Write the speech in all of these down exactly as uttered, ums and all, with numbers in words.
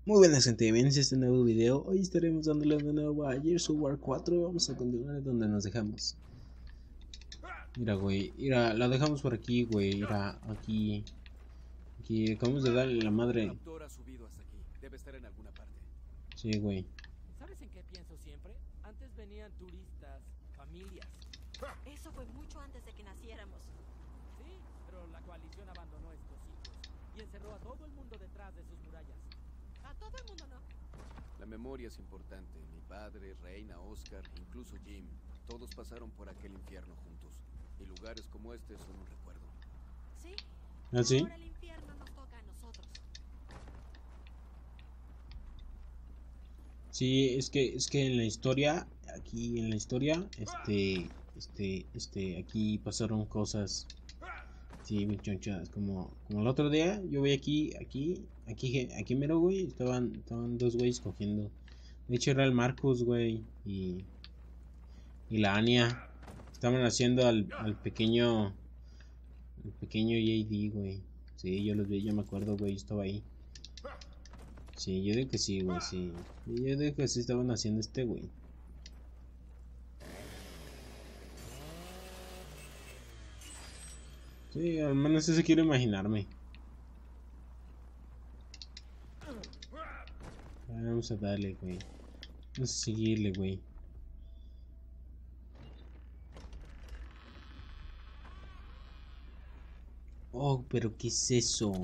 Muy buenas gente, bienvenidos a este nuevo video. Hoy estaremos dándole de nuevo a Gears of War cuatro. Vamos a continuar donde nos dejamos. Mira güey, mira, la dejamos por aquí güey, mira, aquí. Aquí, acabamos de darle la madre. El raptor ha subido hasta aquí, debe estar en alguna parte. Sí güey. ¿Sabes en qué pienso siempre? Antes venían turistas, familias. Eso fue mucho antes de que naciéramos. Sí, pero la coalición abandonó estos sitios y encerró a todo el mundo detrás de sus murallas. A todo el mundo no. La memoria es importante. Mi padre, Reina, Oscar, incluso Jim, todos pasaron por aquel infierno juntos. Y lugares como este son un recuerdo. Sí. ¿Ah, sí? Ahora el infierno nos toca a nosotros. Sí, es que, es que en la historia, aquí en la historia, este, este, este, aquí pasaron cosas. Sí, bien chonchadas, como, como el otro día, yo voy aquí, aquí, aquí, aquí mero, güey, estaban, estaban dos güeyes cogiendo. De hecho era el Marcus, güey, y, y la Anya. Estaban haciendo al, al pequeño, el pequeño J D, güey. Sí, yo los vi, yo me acuerdo, güey, estaba ahí. Sí, yo digo que sí, güey, sí. Yo digo que sí estaban haciendo este, güey. Sí, al menos eso quiero imaginarme. Vamos a darle, güey. Vamos a seguirle, güey. Oh, pero ¿qué es eso?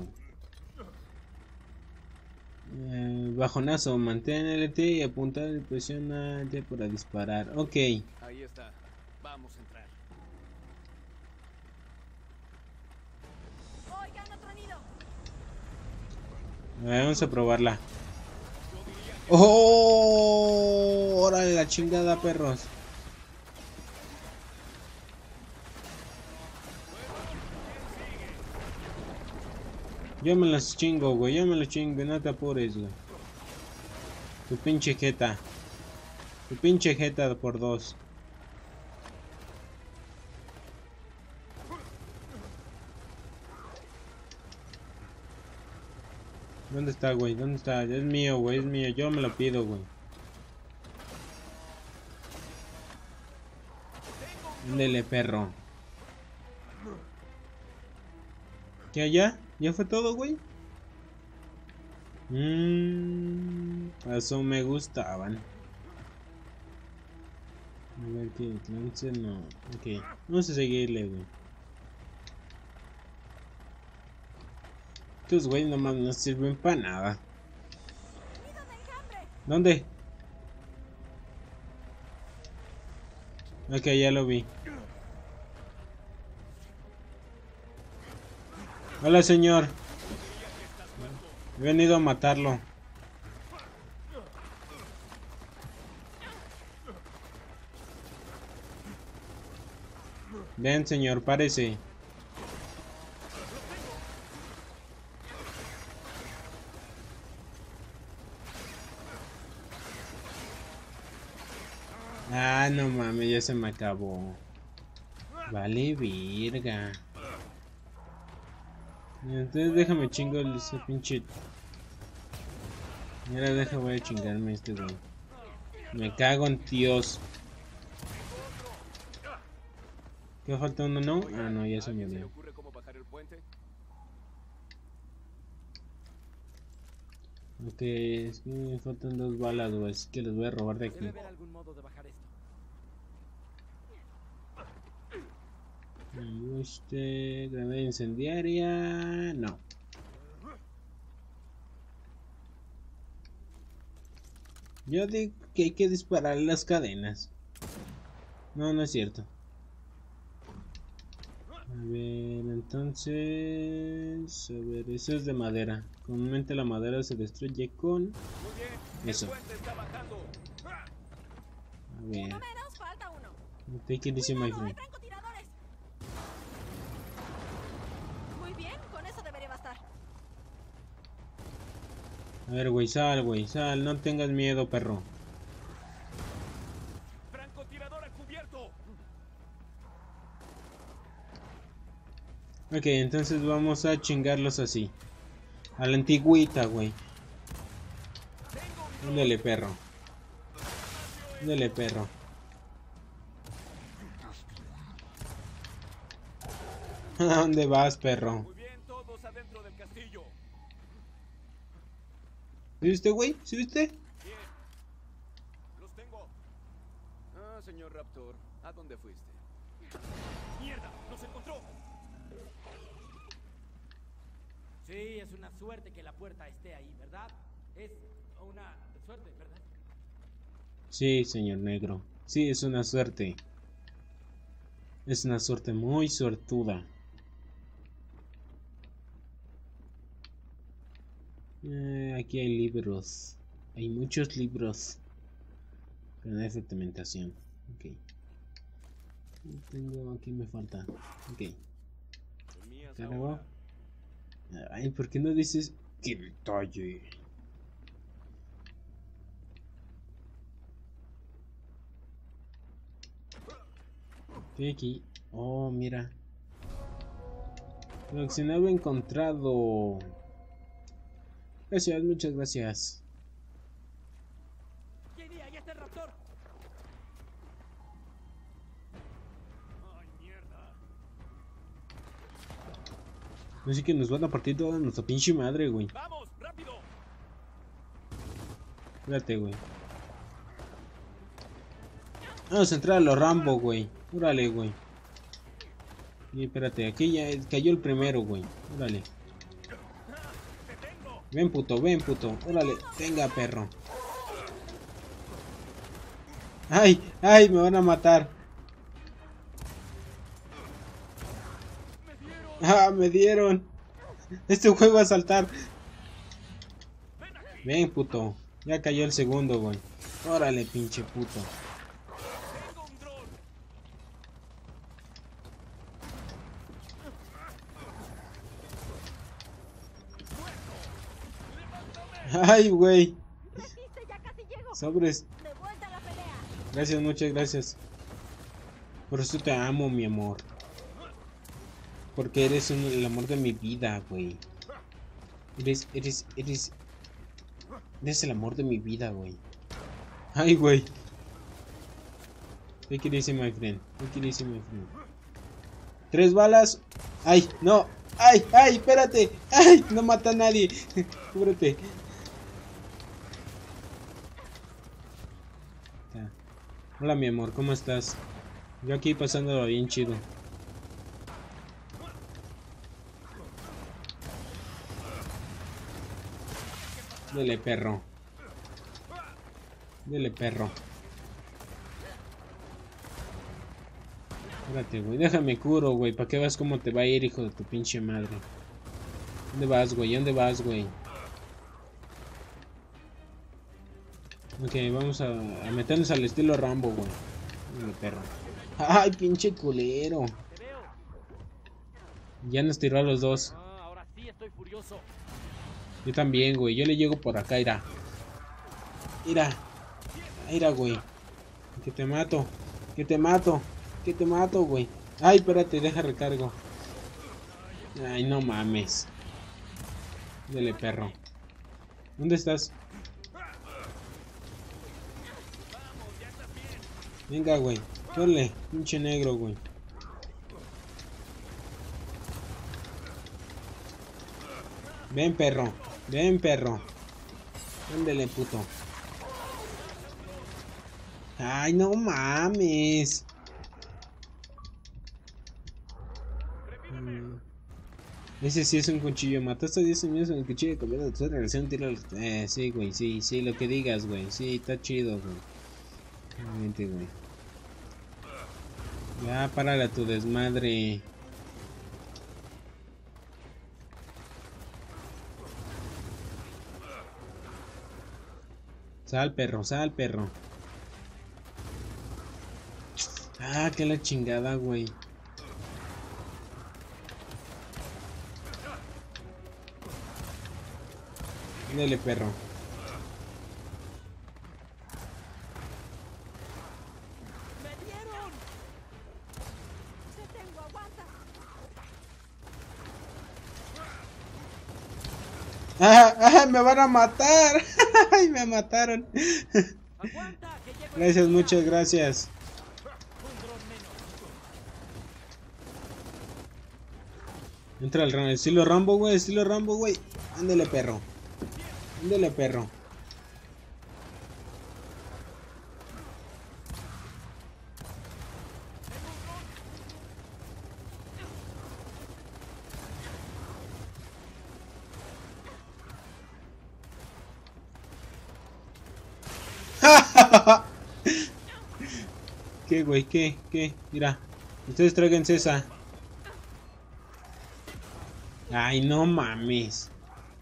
Eh, bajonazo, mantén L T y apuntar y presiona L T para disparar. Ok. Ahí está. Vamos a entrar. Oigan, otro nido. A ver, vamos a probarla. ¡Oh! ¡Órale la chingada, perros! Yo me las chingo, güey. Yo me las chingo. No te apures, güey. Tu pinche jeta. Tu pinche jeta por dos. ¿Dónde está, güey? ¿Dónde está? Es mío, güey. Es mío. Yo me lo pido, güey. Ándele, perro. ¿Qué allá? ¿Ya fue todo, güey? Mmm. Eso me gustaban. A ver qué lance no. Ok. Vamos a seguirle, güey. Estos güey nomás no sirven para nada. Nido de enjambre. ¿Dónde? Ok, ya lo vi. Hola, señor. He venido a matarlo. Ven, señor, párese. Ah, no mames, ya se me acabó. Vale, virga. Entonces déjame chingo ese pinche. Mira, deja, voy a chingarme este güey. Me cago en Dios. ¿Qué falta uno, no? Ah, no, ya se me ¿A alguien se le olvidó. ocurre cómo bajar el puente? Ok, es que me faltan dos balas, güey. Así que les voy a robar de aquí. Debe haber algún modo de bajar esto. Este, granada incendiaria. No. Yo digo que hay que disparar las cadenas. No, no es cierto. A ver, entonces... A ver, eso es de madera. Comúnmente la madera se destruye con... Muy bien. Eso. El puente está bajando. A ver. Uno menos, falta uno. Take it easy, my Cuidado, hay friend. francotiradores. Muy bien, con eso debería bastar. A ver, güey, sal, güey, sal. No tengas miedo, perro. Francotirador a cubierto. Ok, entonces vamos a chingarlos así. A la antigüita, güey. Ándale, perro. Ándale, perro. ¿A dónde vas, perro? Muy bien, todos adentro del castillo. ¿Sí viste, güey? ¿Sí viste? Bien. Los tengo. Ah, señor Raptor, ¿a dónde fuiste? ¡Mierda! ¡Nos encontró! Sí, es una suerte que la puerta esté ahí, ¿verdad? Es una suerte, ¿verdad? Sí, señor negro. Sí, es una suerte. Es una suerte muy suertuda. Eh, aquí hay libros. Hay muchos libros. Pero no hay fermentación. Ok. Tengo... Aquí me falta. Ok. Mías Cargo. ahora. Ay, ¿por qué no dices que detalle? Estoy aquí. Oh, mira. Coleccionable encontrado. Gracias, muchas gracias. ¡Jenny, ahí está el raptor! ¡Ay, mierda! Así que nos van a partir toda nuestra pinche madre, güey. ¡Vamos, rápido! Espérate, güey. Vamos a entrar a los Rambo, güey. Órale, güey. Y espérate, aquí ya cayó el primero, güey. Órale. Ven, puto, ven, puto. Órale, venga, perro. ¡Ay! ¡Ay! Me van a matar. ¡Ah! Me dieron. Este juego va a saltar. Ven, puto. Ya cayó el segundo, güey. Órale, pinche puto. ¡Tengo un dron! ¡Ay, güey! Resiste, ya casi llego. Sobres. De vuelta a la pelea. Gracias, muchas gracias. Por eso te amo, mi amor. Porque eres un- el amor de mi vida, güey. Eres, eres, eres... Eres el amor de mi vida, güey. Ay, güey. Take it easy, my friend. Take it easy, my friend. Tres balas. Ay, no. Ay, ay, espérate. Ay, no mata a nadie. Cúbrete. Ya. Hola, mi amor, ¿cómo estás? Yo aquí pasándolo bien chido. Dele, perro. Dele, perro. Espérate, güey. Déjame curo, güey. ¿Para qué vas cómo te va a ir, hijo de tu pinche madre? ¿Dónde vas, güey? ¿Dónde vas, güey? Ok, vamos a, a meternos al estilo Rambo, güey. Dale, perro. ¡Ay, pinche culero! ¡Te veo! Ya nos tiró a los dos. Ah, ahora sí estoy furioso. Yo también, güey. Yo le llego por acá, irá. Ira. Ira, güey. Que te mato. Que te mato. Que te mato, güey. Ay, espérate, deja recargo. Ay, no mames. Dele, perro. ¿Dónde estás? Venga, güey. Dale, pinche negro, güey. Ven, perro. Ven, perro. Ándele, puto. Ay, no mames. Mm. Ese sí es un cuchillo. Mataste a diez niños con el cuchillo de comida de tu relación. Tira los... Eh, sí, güey. Sí, sí, lo que digas, güey. Sí, está chido, güey. Realmente, güey. Ya, párale a tu desmadre. Sal, perro, sal, perro. Ah, que la chingada, güey. Dale, perro. ¡Me dieron! Te tengo, aguanta. ¡Ah! ¡Ah! ¡Me van a matar! ¡Ay, me mataron! ¡Aguanta! ¡Que llego Gracias, enseguida! muchas gracias. Un dron menos. Entra el Rambo, estilo Rambo, güey, estilo Rambo, güey. Ándale, perro. Ándale, perro. ¿Qué, güey? ¿Qué? ¿Qué? Mira. Ustedes tráiganse esa. Ay, no mames.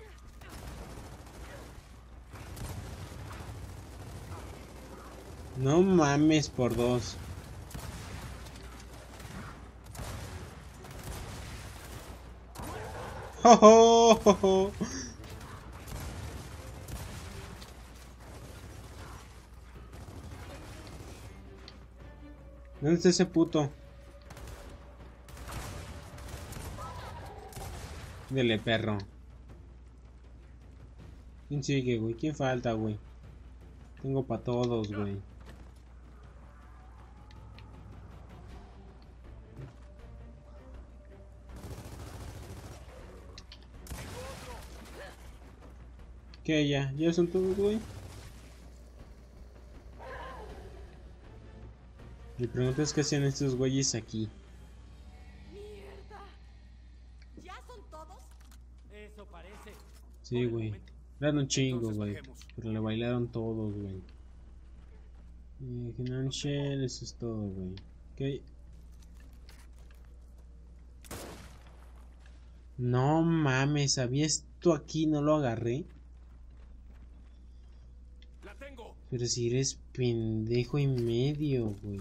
No mames por dos. ¡Oh, oh, oh, oh! ¿Dónde está ese puto? Dele, perro. ¿Quién sigue, güey? ¿Quién falta, güey? Tengo para todos, güey. ¿Qué? ¿Ya? ¿Ya son todos, güey? Mi pregunta es qué hacían estos güeyes aquí. ¡Mierda! ¿Ya son todos? Eso parece. Sí, güey. Eran un chingo, güey. Pero le bailaron todos, güey. Eh, Financial, eso es todo, güey. Ok. No mames, había esto aquí, no lo agarré. ¡La tengo! Pero si eres pendejo y medio, güey.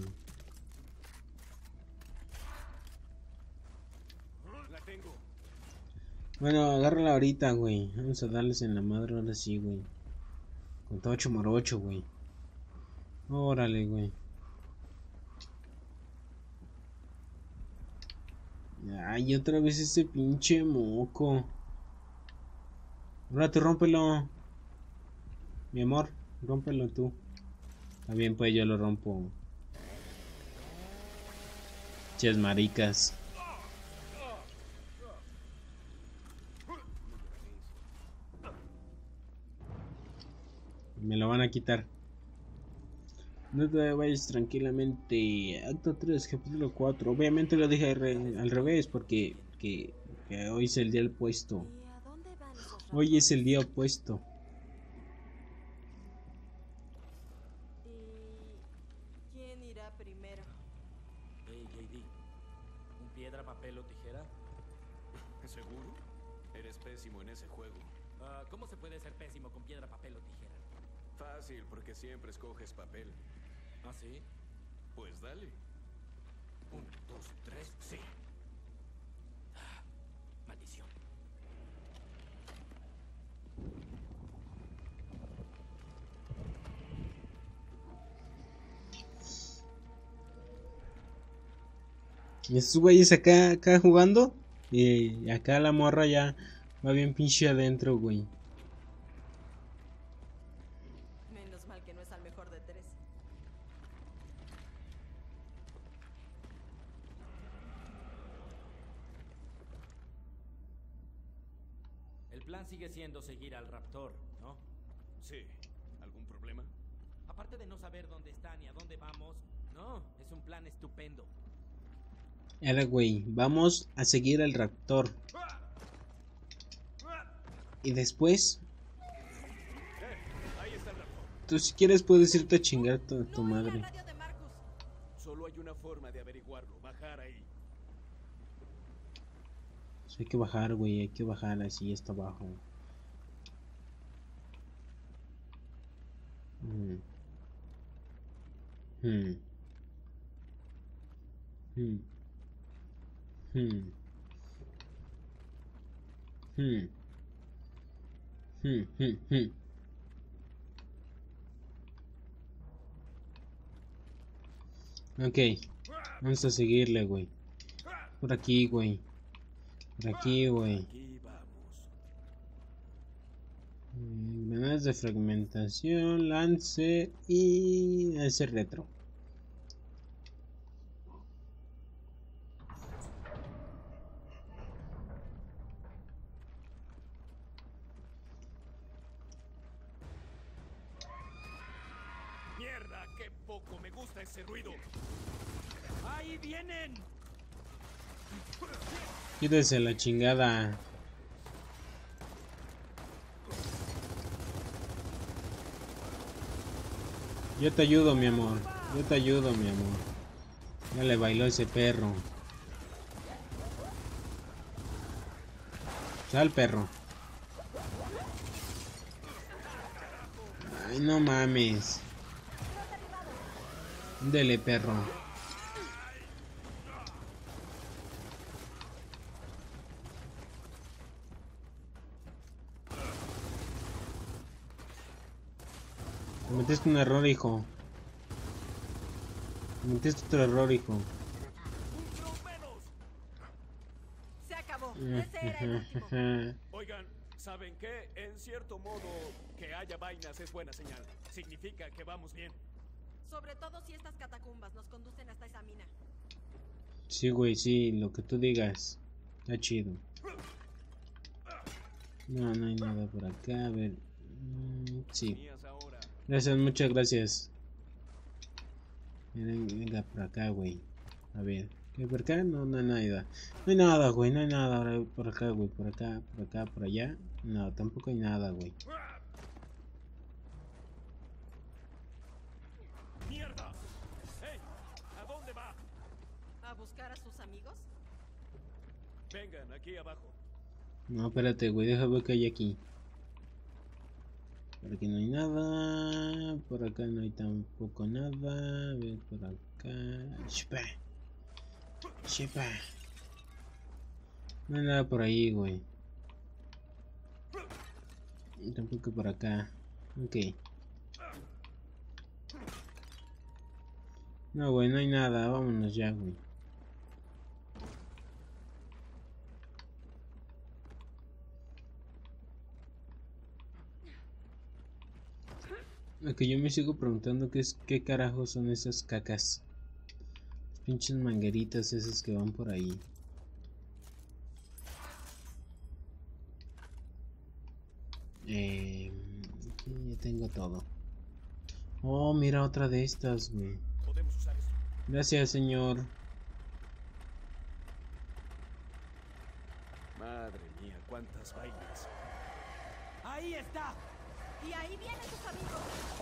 ¡La tengo! Bueno, agárrala ahorita, güey. Vamos a darles en la madre ahora sí, güey. Con todo ocho morocho, güey. Órale, güey. Ay, otra vez ese pinche moco. Ahora tú rómpelo. Mi amor, rómpelo tú. También pues yo lo rompo. Ches maricas. Me lo van a quitar. No te vayas tranquilamente. Acto tres, capítulo cuatro. Obviamente lo dije al, re al revés porque que, que hoy es el día opuesto. ¿Y a dónde van esos Hoy es el día opuesto. ¿Y quién irá primero? Hey, J D. ¿Un piedra, papel o tijera? ¿Seguro? Eres pésimo en ese juego. Ah, ¿Cómo se puede ser pésimo con piedra, papel o tijera? Fácil, porque siempre escoges papel. ¿Ah, sí? Pues dale. Un, dos, tres, sí. Ah, maldición. Y estos güeyes acá, acá jugando. Y acá la morra ya va bien pinche adentro, güey. Menos mal que no es al mejor de tres. El plan sigue siendo seguir al raptor, ¿no? Sí. ¿Algún problema? Aparte de no saber dónde están y a dónde vamos, no, es un plan estupendo. Ahora, güey, vamos a seguir al raptor. Y después, Ahí está el raptor. tú si quieres puedes irte a chingar tu, tu No madre. en la radio de Marcus. Solo hay una forma de averiguarlo. Bajar ahí. Hay que bajar, güey, hay que bajar así hasta abajo. Hmm. Hmm. Hmm. Hmm. Hmm. Hmm. Hmm. Hmm. Ok, vamos a seguirle, güey. Por aquí, güey. Por aquí, güey. Aquí vamos. Granadas de fragmentación, lance y ese retro. Mierda, qué poco me gusta ese ruido. ¡Ahí vienen! Quítese la chingada. Yo te ayudo, mi amor. Yo te ayudo, mi amor. Ya le bailó ese perro. Sal, perro. Ay, no mames. Dele, perro. Cometiste un error, hijo. Cometiste otro error, hijo. Se acabó. Ese era el último. Oigan, ¿saben qué? En cierto modo, que haya vainas es buena señal. Significa que vamos bien. Sobre todo si estas catacumbas nos conducen hasta esa mina. Sí, güey, sí, lo que tú digas. Está chido. No, no hay nada por acá. A ver. Mm, sí. Mías ahora. Gracias, muchas gracias. Venga, venga por acá, güey. A ver. ¿Qué por acá? No, no hay nada. No hay nada, güey. No hay nada ahora por acá, güey. Por acá, por acá, por allá. No, tampoco hay nada, güey. ¡Mierda! ¡Hey! ¿A dónde va? ¿A buscar a sus amigos? Vengan, aquí abajo. No, espérate, güey. Déjame ver qué hay aquí. Por aquí no hay nada. Por acá no hay tampoco nada. A ver, por acá. Shipa. Shipa. No hay nada por ahí, güey. Y tampoco por acá. Ok. No, güey, no hay nada. Vámonos ya, güey. Lo que yo me sigo preguntando que es qué carajos son esas cacas. Las pinches mangueritas esas que van por ahí. Eh, aquí ya tengo todo. Oh, mira otra de estas, güey. Podemos usar esto. Gracias, señor. Madre mía, cuántas vainas. ¡Ahí está! Y ahí vienen tus amigos.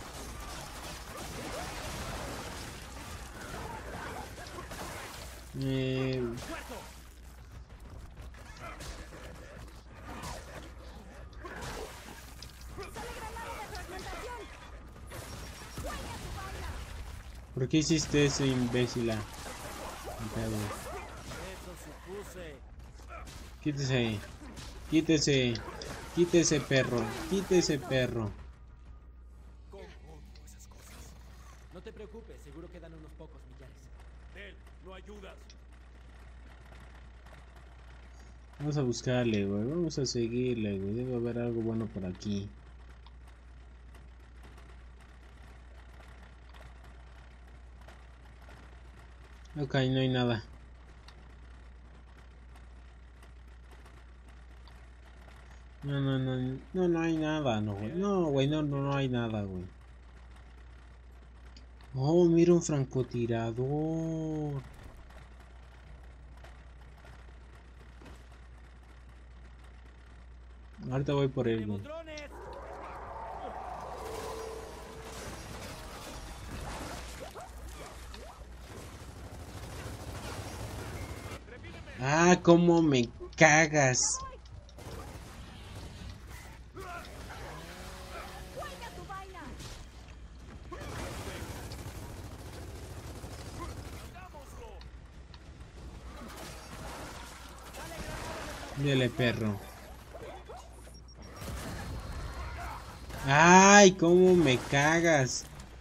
Eh, ¡Muerto! ¡Sale granada de fragmentación! ¡Juega tu baila! ¿por qué hiciste eso, imbécila? Eso supuse. Quítese. Quítese. Quítese, perro. Quítese, perro. ¿Cómo odio esas cosas? No te preocupes, seguro quedan unos pocos millares. Del, no ayudas. Vamos a buscarle, güey. Vamos a seguirle, güey. Debe haber algo bueno por aquí. Ok, no hay nada. No, no, no, no, no hay nada, no, güey. No, güey, no, no, no hay nada, güey. Oh, mira un francotirador. Ahorita voy por él, güey. ¡Tenemos drones! Ah, cómo me cagas. ¡Juega tu baila! Dele, perro. Ay, cómo me cagas.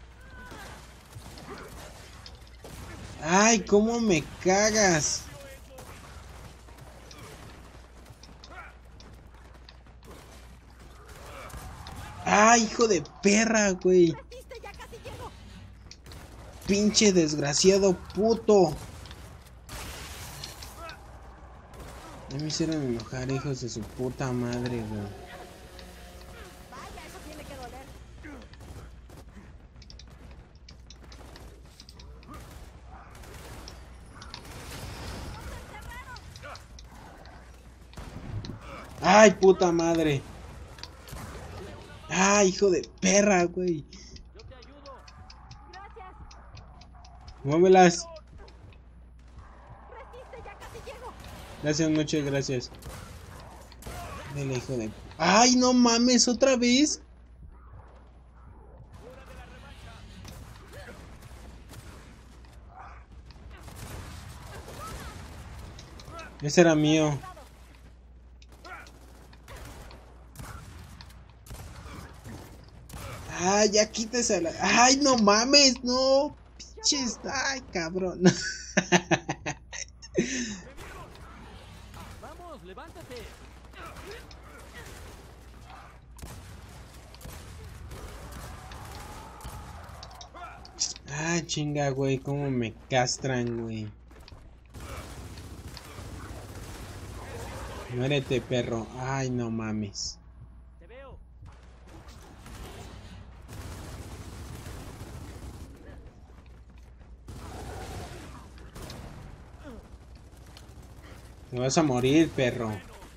Ay, cómo me cagas. ¡Ah, hijo de perra, güey! Resiste, ya casi llego. ¡Pinche desgraciado puto! Ya me hicieron enojar, hijos de su puta madre, güey. Vaya, eso tiene que doler. ¡Ay, puta madre! ¡Ay, hijo de perra, güey! Yo te ayudo. Gracias. Muévelas. Resiste, ya casi llego. Gracias, muchas gracias. Dale, hijo de... ¡Ay, no mames! ¿Otra vez? Ese era mío. ¡Ay, ya quítese la... ¡Ay, no mames! ¡No! ¡Pinches! ¡Ay, cabrón! Vamos, levántate. ¡Ah, chinga, güey! ¿Cómo me castran, güey? Muérete, perro. ¡Ay, no mames! Te veo. Te vas a morir, perro.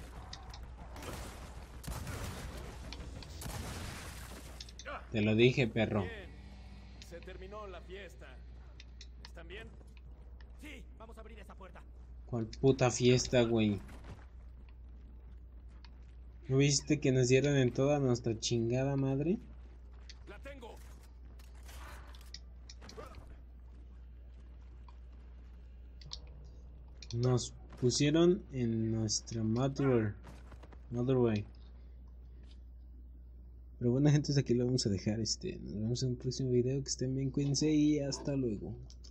Te lo dije, perro. Bien. Se terminó la fiesta. ¿Están bien? Sí, vamos a abrir esa puerta. ¿Cuál puta fiesta, güey? ¿No viste que nos dieron en toda nuestra chingada madre? ¡La tengo! Nos pusieron en nuestra mother Motherway. Pero bueno, gente, aquí lo vamos a dejar. Este, nos vemos en un próximo video. Que estén bien, cuídense y hasta luego.